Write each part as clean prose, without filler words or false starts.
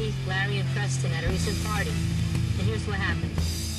Keith, Larry, and Preston at a recent party. And here's what happened.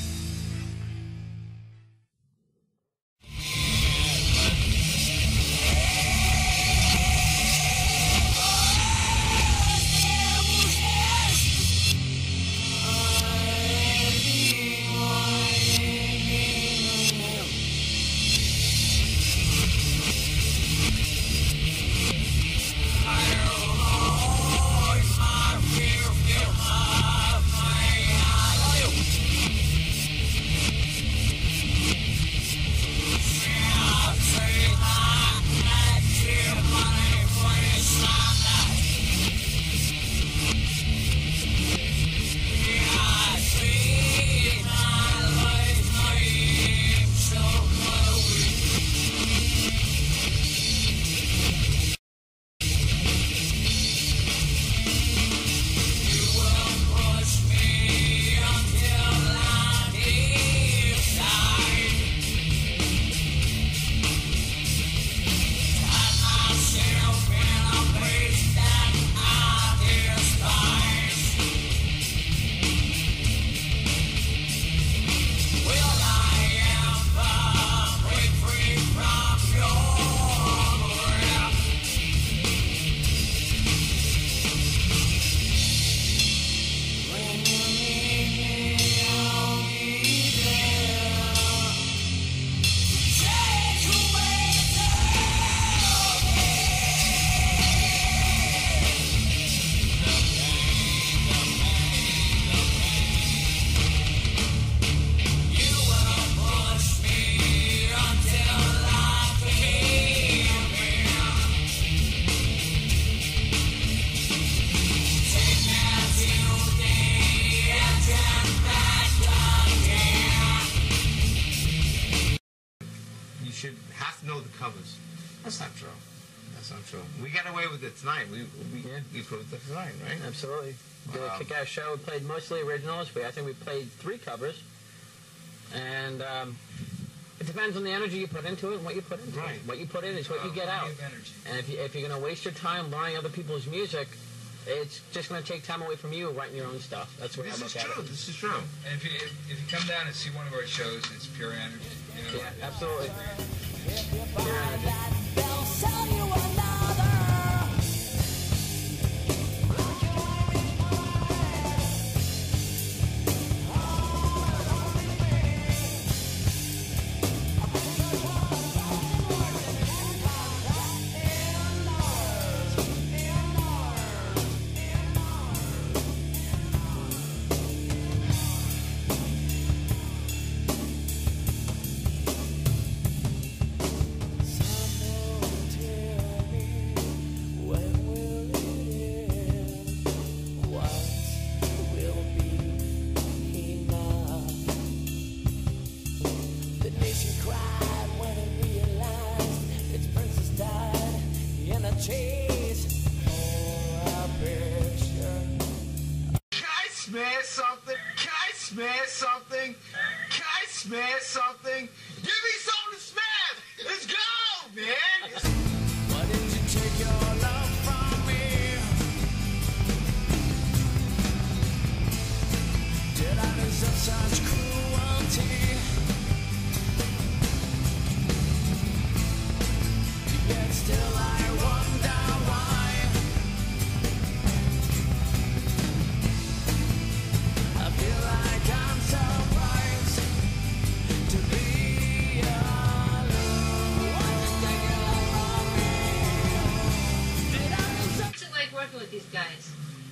Covers. That's not true. That's not true. We got away with it tonight. We proved it tonight, right? Absolutely. Did a kick-ass show. We played mostly originals. I think we played 3 covers. And it depends on the energy you put into it and what you put into it. What you put in is what you get out. And if you're going to waste your time learning other people's music, it's just going to take time away from you writing your own stuff. That's what I look at it. This is true. And if you come down and see one of our shows, it's pure energy. You know? Yeah, absolutely. They'll sell you another. Something. Give me something to smash. Let's go, man. Why did you take your love from me? Did I deserve such cruelty? Yet still I wonder why. I feel like I'm surprised to be alone. What's it like working with these guys?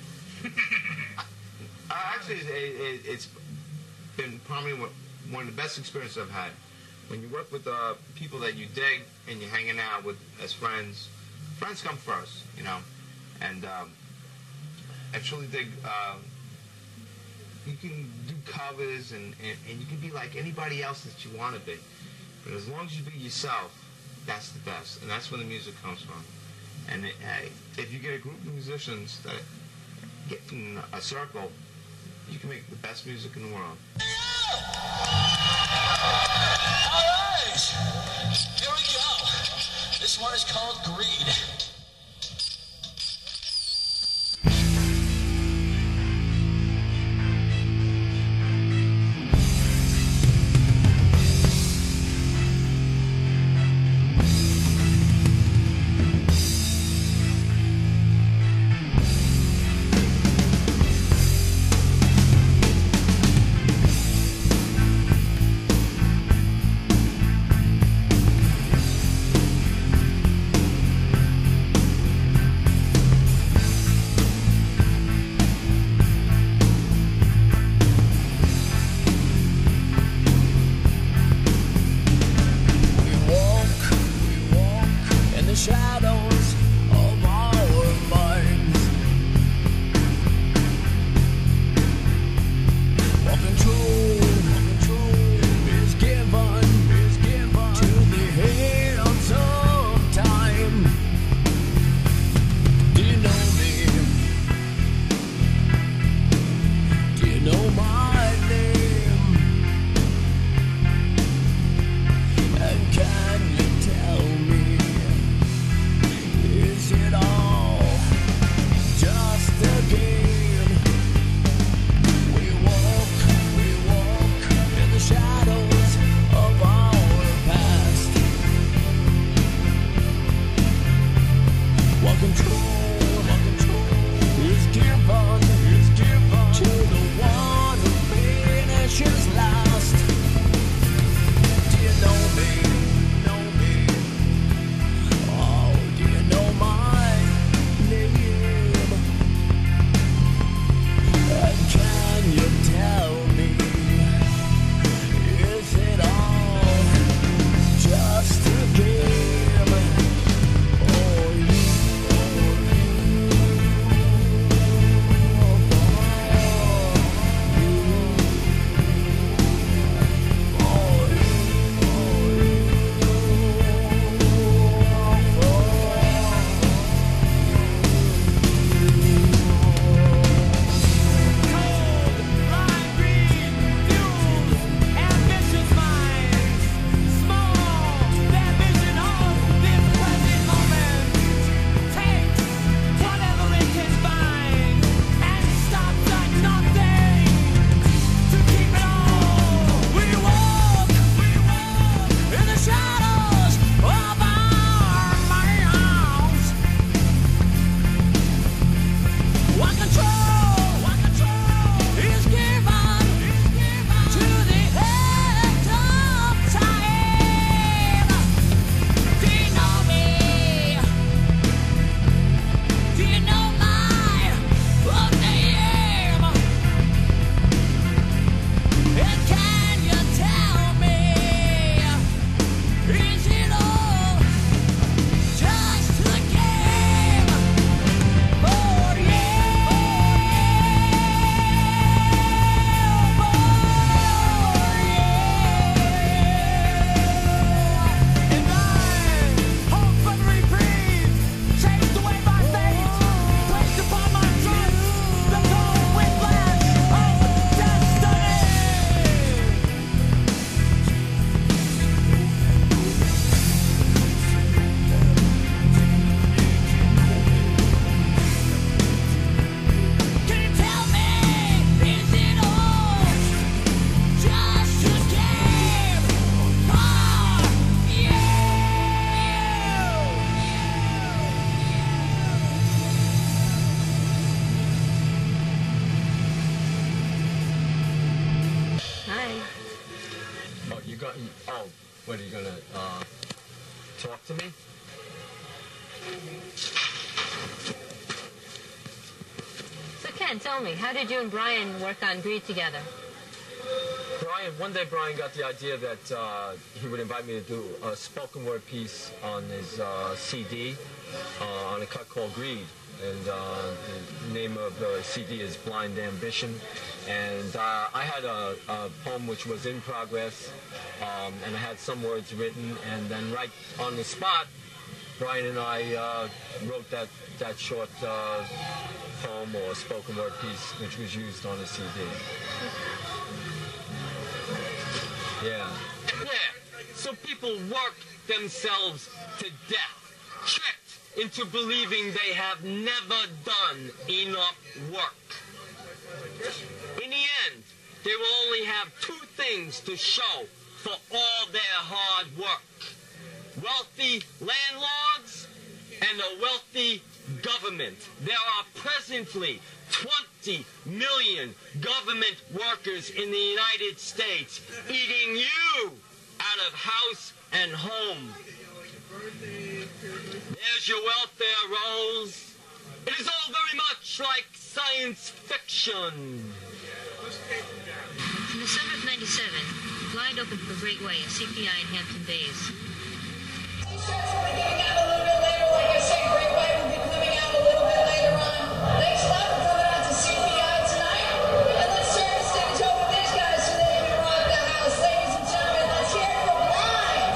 Actually, it's been probably one of the best experiences I've had. When you work with people that you dig and you're hanging out with as friends, friends come first, you know. And I truly dig. You can do covers and you can be like anybody else that you want to be. But as long as you be yourself, that's the best. And that's where the music comes from. And if you get a group of musicians that get in a circle, you can make the best music in the world. All right, here we go. This one is called Greed. Oh, what, are you going to talk to me? So Ken, tell me, how did you and Bryan work on Breathe together? One day Bryan got the idea that he would invite me to do a spoken word piece on his CD on a cut called Greed. And the name of the CD is Blind Ambition. And I had a poem which was in progress, and I had some words written, and then right on the spot, Bryan and I wrote that short poem or spoken word piece which was used on the CD. Yeah. So people work themselves to death, tricked into believing they have never done enough work. In the end, they will only have two things to show for all their hard work: wealthy landlords and a wealthy government. There are presently 20 million government workers in the United States eating you out of house and home. There's your welfare rolls. It is all very much like science fiction. In the summer of '97, BLiND opened for Great Way, a CPI in Hampton Bays. T-shirts will be giving out a little bit later. Like I said, Great Way will be coming out a little bit later on. Thanks a lot for coming out to CPI tonight. And let's turn the stage over to these guys so they can rock the house. Ladies and gentlemen, let's hear it for BLiND.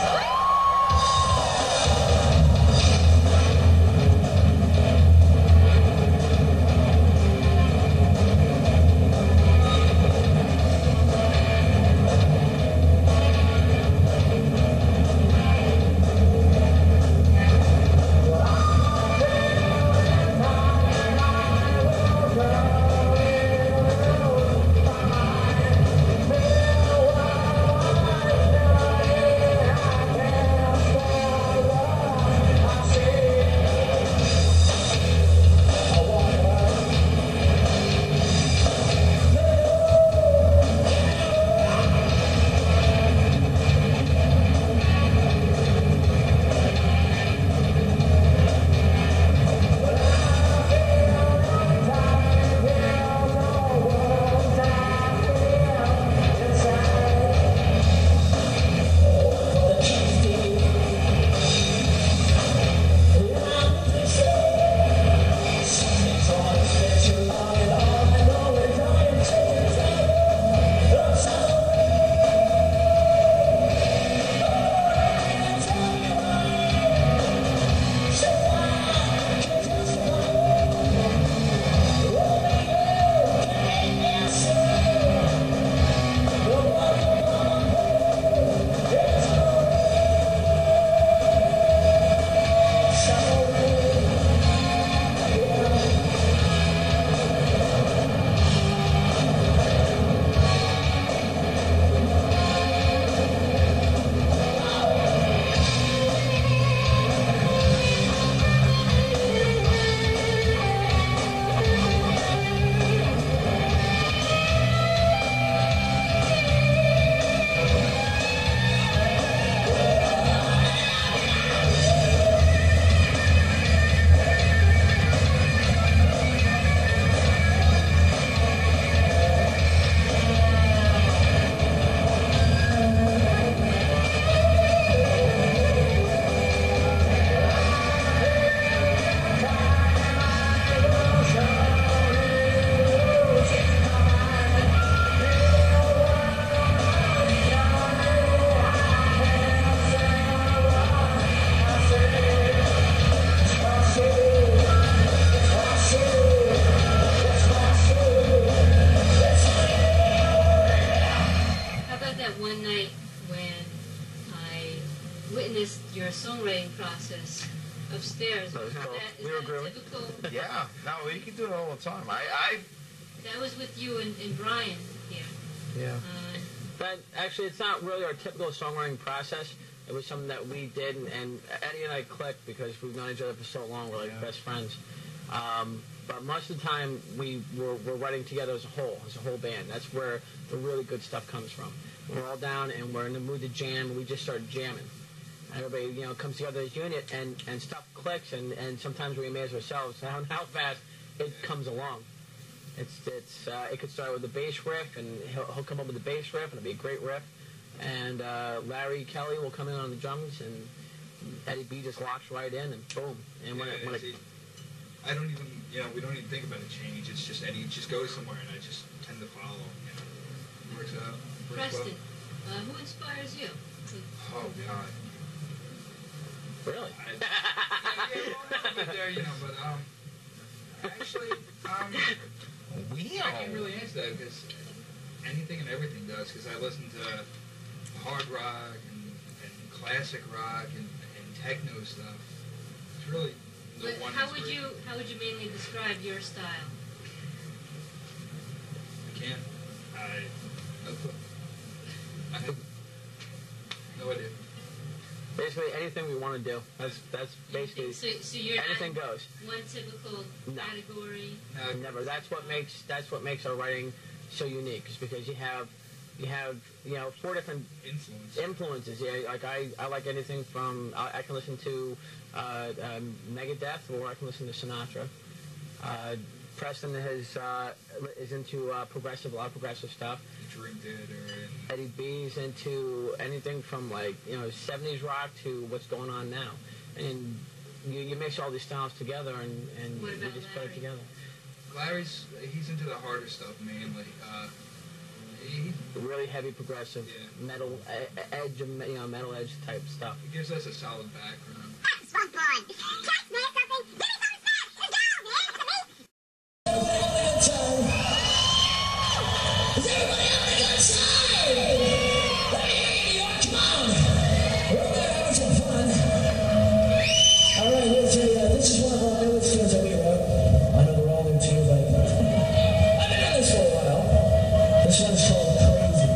upstairs. No, Is we were that grooving. typical? Yeah, no, we can do it all the time. That was with you and Bryan here. Yeah. But actually, it's not really our typical songwriting process. It was something that we did, and Eddie and I clicked because we've known each other for so long. We're like best friends. But most of the time, we're writing together as a whole band. That's where the really good stuff comes from. We're all down and we're in the mood to jam, and we just start jamming. Everybody, comes together as a unit, and stuff clicks, and sometimes we amaze ourselves how fast it comes along. It could start with the bass riff, and he'll come up with the bass riff, and it'll be a great riff. And Larry Kelly will come in on the drums, and Eddie B just locks right in, and boom. And I don't even, we don't even think about a change. It's just Eddie just goes somewhere, and I just tend to follow. Works out. Preston, who inspires you? Oh God. Really? But actually, I can't really answer that because anything and everything does. Because I listen to hard rock and classic rock and techno stuff. It's really no one. How would you mainly describe your style? I can't. I have no idea. Basically, anything we want to do. That's basically so you're anything goes. One typical category. No, never. That's what makes our writing so unique. Is because you have 4 different influences. Yeah, like I like anything from I can listen to Megadeth, or I can listen to Sinatra. Preston is into a lot of progressive stuff. Dream Theater. Eddie B's into anything from 70s rock to what's going on now, and you mix all these styles together and you just put it together. He's into the harder stuff mainly. Really heavy progressive metal edge, metal edge type stuff. It gives us a solid background. That's one fun. Just know something. Give me some respect. Let's go, man. Is everybody having a good time? Let me hear you, New York. Come on. We're there having some fun. All right, this is one of our newest tunes that we wrote. I know we're all new too, but I've been doing this for a while. This one's called Crazy.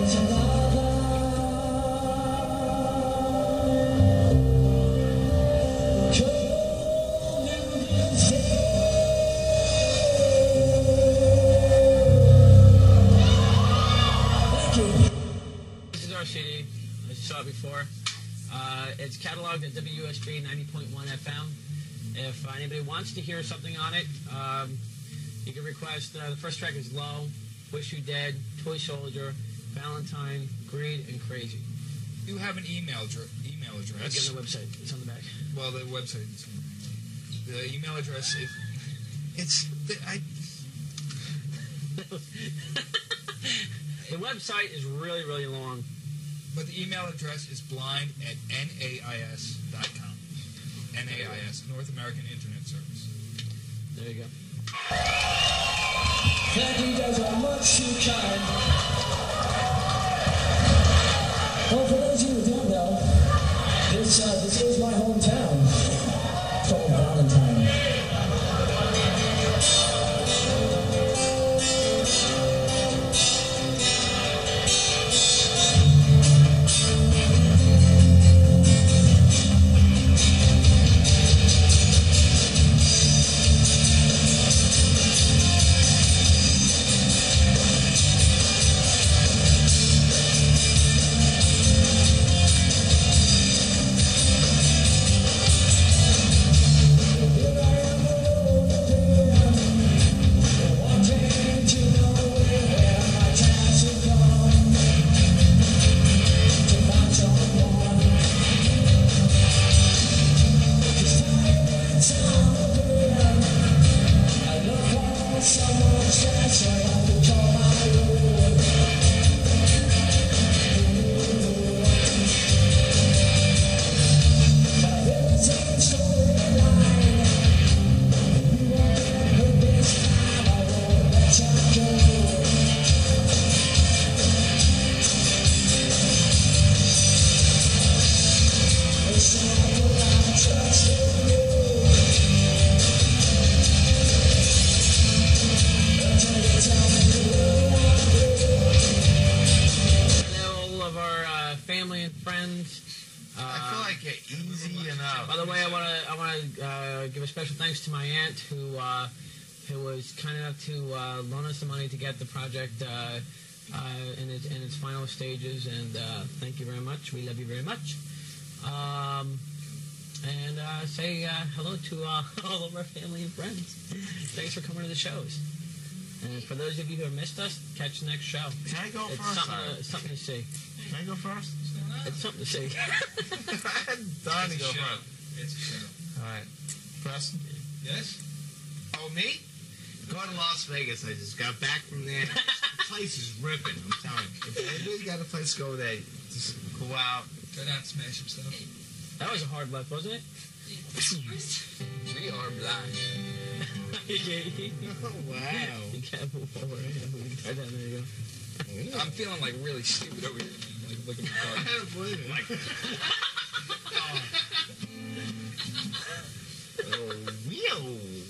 This is our CD, as you saw it before. It's cataloged at WSB 90.1 FM. If anybody wants to hear something on it, you can request. The first track is Low, Wish You Dead, Toy Soldier, Valentine, Greed, and Crazy. You have an email address. Give them the website. It's on the back. Well, the website is on the back. The email address is... The website is really, really long. But the email address is blind@NAIS.com. NAIS, North American Internet Service. There you go. Thank you guys are much too kind. Well, for those of you who don't know, this is my hometown. It's called Valentine. Thanks to my aunt who was kind enough to loan us the money to get the project in its final stages, and thank you very much. We love you very much. And say hello to all of our family and friends. Thanks for coming to the shows. And for those of you who have missed us, catch the next show. Can I go it's first? Something to see. Can I go first? It's something to see. I'm dying to go first. It's a show. All right. Preston? Yes? Oh, me? Going to Las Vegas. I just got back from there. The place is ripping, I'm telling you. If anybody got a place to go there, just go out. Go down and smash some stuff. That was a hard life, wasn't it? We are blind. Oh, wow. You can't move forward. Right down, there you go. I'm feeling like really stupid over here. Like looking at the car. I don't believe it. Oh, wheel.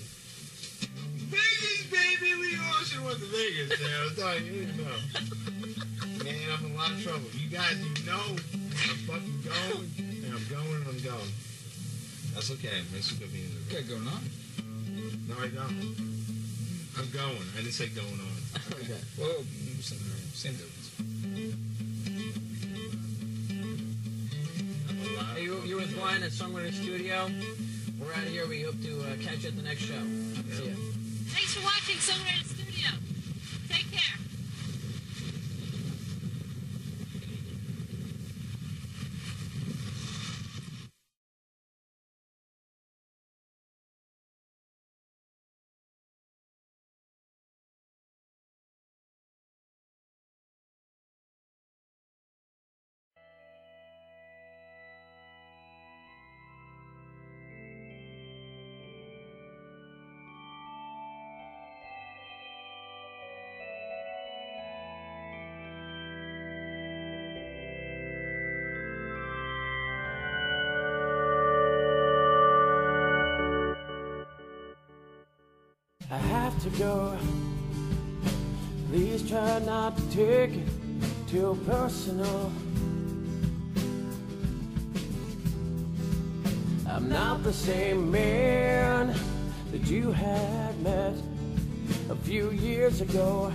Vegas, baby! We all should have went to Vegas. I'm telling you, man, I'm in a lot of trouble. You guys, you know, I'm fucking going, and I'm going, and I'm going. That's okay. Makes you good music. You gotta go on. No, I don't. I'm going. I didn't say going on. Okay. Well, same difference. Hey, you're with Bryan at Songwriter Studio. We're out of here. We hope to catch you at the next show. See ya. Thanks for watching Songwriter Studio. Take care. I have to go. Please try not to take it too personal. I'm not the same man that you had met a few years ago.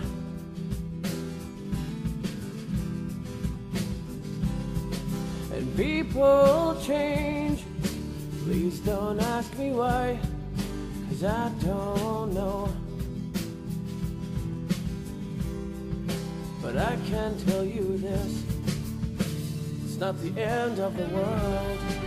And people change. Please don't ask me why, 'cause I don't know. But I can tell you this, it's not the end of the world.